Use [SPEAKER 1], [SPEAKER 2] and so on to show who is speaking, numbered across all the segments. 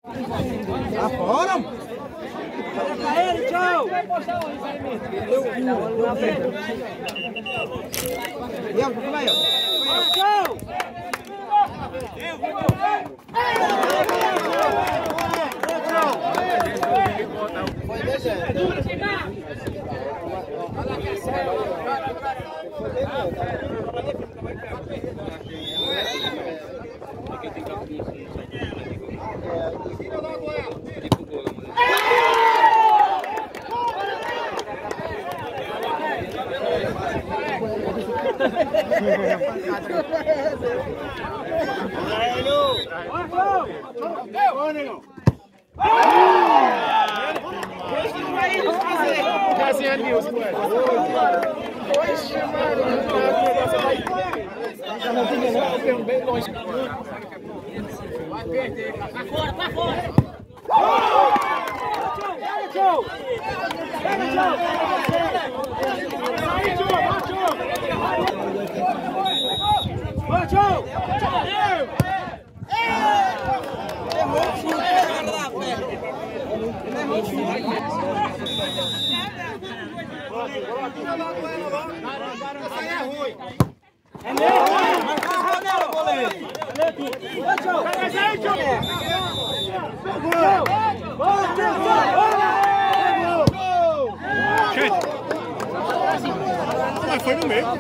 [SPEAKER 1] Tá fora?
[SPEAKER 2] Olha pra ele, tchau!
[SPEAKER 1] E eu, como é eu?
[SPEAKER 2] Tchau!
[SPEAKER 1] Foi descendo.
[SPEAKER 2] Pra fora! É mesmo? Mas faz nela, goleiro!
[SPEAKER 3] Mas foi no meio.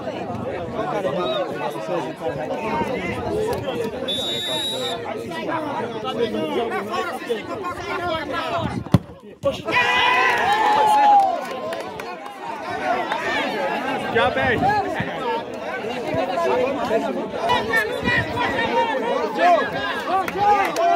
[SPEAKER 3] Já bem.
[SPEAKER 2] Go, go, go!